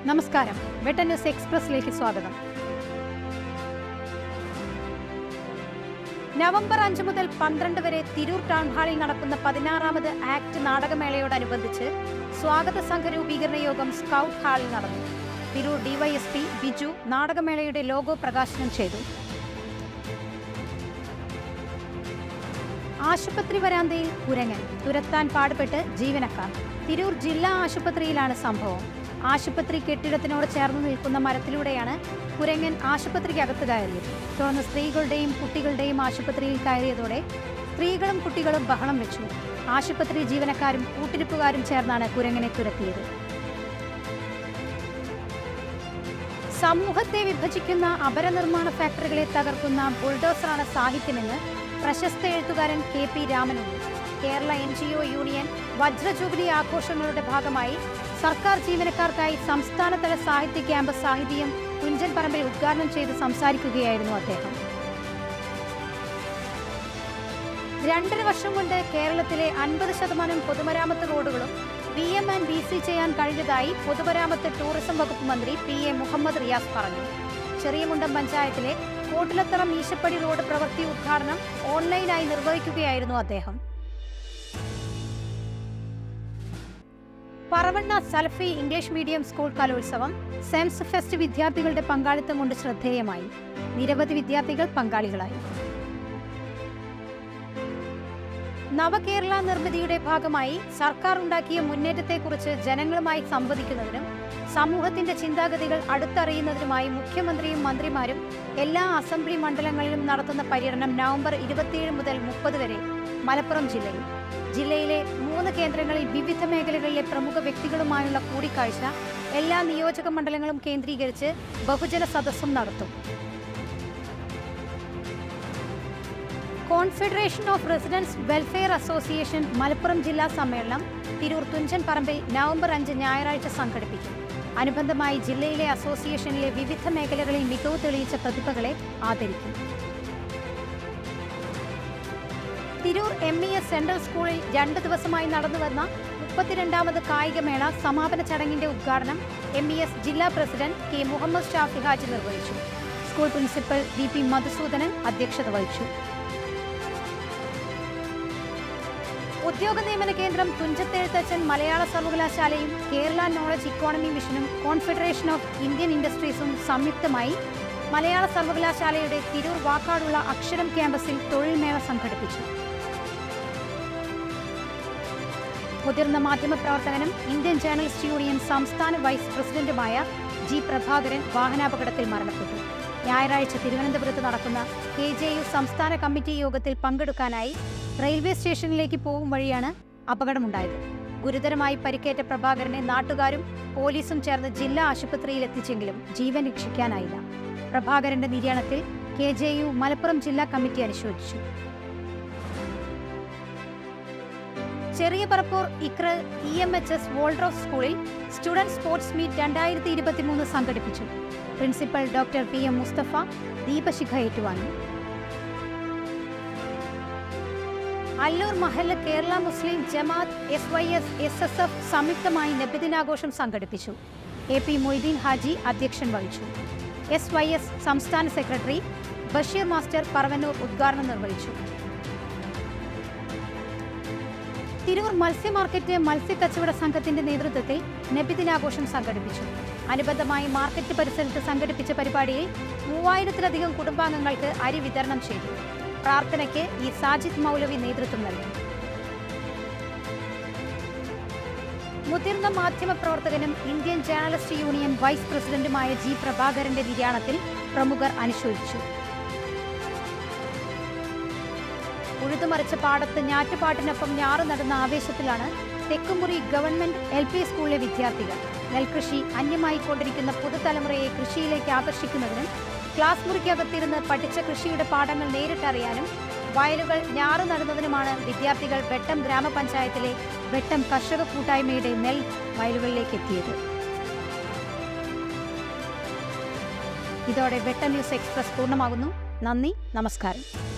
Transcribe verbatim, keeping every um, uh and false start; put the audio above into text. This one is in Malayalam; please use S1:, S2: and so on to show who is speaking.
S1: നമസ്കാരം. വെട്ടൻ ന്യൂസ് എക്സ്പ്രസിലേക്ക് സ്വാഗതം. നവംബർ അഞ്ച് മുതൽ പന്ത്രണ്ട് വരെ തിരൂർ ടൗൺ ഹാളിൽ നടക്കുന്ന പതിനാറാമത് ആക്ട് നാടകമേളയോടനുബന്ധിച്ച് സ്വാഗത സംഘ രൂപീകരണ യോഗം സ്കൗട്ട് ഹാളിൽ നടന്നു. തിരൂർ ഡിവൈഎസ്പി ബിജു നാടകമേളയുടെ ലോഗോ പ്രകാശനം ചെയ്തു. ആശുപത്രി വരാന്തയിൽ കുരങ്ങൻ, തുരത്താൻ പാടുപെട്ട് ജീവനക്കാർ. തിരൂർ ജില്ലാ ആശുപത്രിയിലാണ് സംഭവം. ആശുപത്രി കെട്ടിടത്തിനോട് ചേർന്ന് നിൽക്കുന്ന മരത്തിലൂടെയാണ് കുരങ്ങൻ ആശുപത്രിക്കകത്ത് കയറിയത്. തുടർന്ന് സ്ത്രീകളുടെയും കുട്ടികളുടെയും ആശുപത്രിയിൽ കയറിയതോടെ സ്ത്രീകളും കുട്ടികളും ബഹളം വെച്ചു. ആശുപത്രി ജീവനക്കാരും കൂട്ടിരിപ്പുകാരും ചേർന്നാണ് കുരങ്ങനെ തുരത്തിയത്. സമൂഹത്തെ വിഭജിക്കുന്ന അപരനിർമ്മാണ ഫാക്ടറികളെ തകർക്കുന്ന ബുൾഡോസറാണ് സാഹിത്യമെന്ന് പ്രശസ്ത എഴുത്തുകാരൻ K P Ramanunni. Kerala N G O union വജ്രജൂബിലി ആഘോഷങ്ങളുടെ ഭാഗമായി സർക്കാർ ജീവനക്കാർക്കായി സംസ്ഥാനതല സാഹിത്യ ക്യാമ്പ് സാഹിത്യം തുഞ്ചൻ പറമ്പിൽ ഉദ്ഘാടനം ചെയ്ത് സംസാരിക്കുകയായിരുന്നു അദ്ദേഹം. രണ്ടര വർഷം കൊണ്ട് കേരളത്തിലെ അൻപത് ശതമാനം പൊതുമരാമത്ത് റോഡുകളും B M and B C ചെയ്യാൻ കഴിഞ്ഞതായി പൊതുമരാമത്ത് ടൂറിസം വകുപ്പ് മന്ത്രി പി എ മുഹമ്മദ് റിയാസ് പറഞ്ഞു. ചെറിയമുണ്ടം പഞ്ചായത്തിലെ കോട്ടിലത്തറ മീശപ്പടി റോഡ് പ്രവൃത്തി ഉദ്ഘാടനം ഓൺലൈനായി നിർവഹിക്കുകയായിരുന്നു അദ്ദേഹം. Paravanna Salafi English medium school കലോത്സവം സെൻസ് ഫെസ്റ്റ് വിദ്യാർത്ഥികളുടെ പങ്കാളിത്തം കൊണ്ട് ശ്രദ്ധേയമായി. നിരവധി വിദ്യാർത്ഥികൾ പങ്കാളികളായി. നവകേരള നിർമ്മിതിയുടെ ഭാഗമായി സർക്കാർ ഉണ്ടാക്കിയ മുന്നേറ്റത്തെക്കുറിച്ച് ജനങ്ങളുമായി സംവദിക്കുന്നതിനും സമൂഹത്തിന്റെ ചിന്താഗതികൾ അടുത്തറിയുന്നതിനുമായി മുഖ്യമന്ത്രിയും മന്ത്രിമാരും എല്ലാ അസംബ്ലി മണ്ഡലങ്ങളിലും നടത്തുന്ന പര്യടനം നവംബർ ഇരുപത്തിയേഴ് മുതൽ മുപ്പത് വരെ മലപ്പുറം ജില്ലയിൽ. ജില്ലയിലെ മൂന്ന് കേന്ദ്രങ്ങളിൽ വിവിധ മേഖലകളിലെ പ്രമുഖ വ്യക്തികളുമായുള്ള കൂടിക്കാഴ്ച എല്ലാ നിയോജക മണ്ഡലങ്ങളും കേന്ദ്രീകരിച്ച് ബഹുജന സദസ്സും നടത്തും. Confederation of residents welfare association Malappuram ജില്ലാ സമ്മേളനം തിരൂർ തുഞ്ചൻ പറമ്പിൽ നവംബർ അഞ്ച് ഞായറാഴ്ച സംഘടിപ്പിക്കും. അനുബന്ധമായി ജില്ലയിലെ അസോസിയേഷനിലെ വിവിധ മേഖലകളിൽ മികവ് തെളിയിച്ച പ്രതിഭകളെ ആദരിക്കും. Tirur M E S central സ്കൂളിൽ രണ്ട് ദിവസമായി നടന്നുവന്ന മുപ്പത്തിരണ്ടാമത് കായികമേള സമാപന ചടങ്ങിന്റെ ഉദ്ഘാടനം എം ഇ എസ് ജില്ലാ പ്രസിഡന്റ് കെ മുഹമ്മദ് ഷാഫി ഹാജി നിർവഹിച്ചു. School principal V P Madhusoodanan അധ്യക്ഷത വഹിച്ചു. ഉദ്യോഗ നിയമന കേന്ദ്രം തുഞ്ചത്തെഴുത്തച്ഛൻ മലയാള സർവകലാശാലയും കേരള നോളജ് ഇക്കോണമി മിഷനും കോൺഫെഡറേഷൻ ഓഫ് ഇന്ത്യൻ ഇൻഡസ്ട്രീസും സംയുക്തമായി മലയാള സർവകലാശാലയുടെ തിരൂർ വാക്കാടുള്ള അക്ഷരം ക്യാമ്പസിൽ തൊഴിൽ മേള സംഘടിപ്പിച്ചു. മുതിർന്ന മാധ്യമപ്രവർത്തകനും ഇന്ത്യൻ ജേർണലിസ്റ്റ് യൂണിയൻ സംസ്ഥാന വൈസ് പ്രസിഡന്റുമായ ജി പ്രഭാകരൻ വാഹനാപകടത്തിൽ മരണപ്പെട്ടു. ഞായറാഴ്ച തിരുവനന്തപുരത്ത് നടക്കുന്ന കെ ജെ യു സംസ്ഥാന കമ്മിറ്റി യോഗത്തിൽ പങ്കെടുക്കാനായി റെയിൽവേ സ്റ്റേഷനിലേക്ക് പോകും വഴിയാണ് അപകടമുണ്ടായത്. ഗുരുതരമായി പരിക്കേറ്റ പ്രഭാകരനെ നാട്ടുകാരും പോലീസും ചേർന്ന് ജില്ലാ ആശുപത്രിയിൽ എത്തിച്ചെങ്കിലും ജീവൻ രക്ഷിക്കാനായില്ല. പ്രഭാകരന്റെ നിര്യാണത്തിൽ കെ ജെ യു മലപ്പുറം ജില്ലാ കമ്മിറ്റി അനുശോചിച്ചു. ചെറിയ Parappur Iqra E M H S Waldorf സ്കൂളിൽ സ്റ്റുഡന്റ് സ്പോർട്സ് മീറ്റ് രണ്ടായിരത്തി ഇരുപത്തിമൂന്ന് സംഘടിപ്പിച്ചു. Principal doctor P M Mustafa ദീപശിഖ ഏറ്റുവാങ്ങി. Allur Mahalla Kerala Muslim Jamaath S Y S S S F സംയുക്തമായി നബിദിനാഘോഷം സംഘടിപ്പിച്ചു. എ പി മൊയ്തീൻ ഹാജി അധ്യക്ഷൻ വഹിച്ചു. എസ് വൈ എസ് സംസ്ഥാന സെക്രട്ടറി ബഷീർ മാസ്റ്റർ പറവന്നൂർ ഉദ്ഘാടനം നിർവഹിച്ചു. തിരൂർ മത്സ്യ മാർക്കറ്റ് മത്സ്യ കച്ചവട സംഘത്തിന്റെ നേതൃത്വത്തിൽ നബിദിനാഘോഷം സംഘടിപ്പിച്ചു. അനുബന്ധമായി മാർക്കറ്റ് പരിസരത്ത് സംഘടിപ്പിച്ച പരിപാടിയിൽ മൂവായിരത്തിലധികം കുടുംബാംഗങ്ങൾക്ക് അരി വിതരണം ചെയ്തു. പ്രാർത്ഥനയ്ക്ക് ഇ സാജിദ് മൗലവി നേതൃത്വം നൽകി. മുതിർന്ന മാധ്യമപ്രവർത്തകനും ഇന്ത്യൻ ജേർണലിസ്റ്റ് യൂണിയൻ വൈസ് പ്രസിഡന്റുമായ ജി പ്രഭാകരന്റെ നിര്യാണത്തിൽ പ്രമുഖർ അനുശോചിച്ചു. ഉഴുതുമറിച്ച പാടത്ത് ഞാറ്റുപാട്ടിനൊപ്പം ഞാറ് നടുന്ന ആവേശത്തിലാണ് തെക്കുമുറി ഗവൺമെന്റ് എൽ പി സ്കൂളിലെ വിദ്യാർത്ഥികൾ. നെൽകൃഷി അന്യമായിക്കൊണ്ടിരിക്കുന്ന പുതുതലമുറയെ കൃഷിയിലേക്ക് ആകർഷിക്കുന്നതിനും ക്ലാസ് മുറിക്കകത്തിരുന്ന് പഠിച്ച കൃഷിയുടെ പാഠങ്ങൾ നേരിട്ടറിയാനും വയലുകൾ ഞാറ് നടുന്നതിനുമാണ് വിദ്യാർത്ഥികൾ വെട്ടം ഗ്രാമപഞ്ചായത്തിലെ വെട്ടം കർഷക കൂട്ടായ്മയുടെ നെൽ വയലുകളിലേക്ക് എത്തിയത്. ഇതോടെ വെട്ടം ന്യൂസ് എക്സ്പ്രസ് പൂർണ്ണമാകുന്നു. നന്ദി, നമസ്കാരം.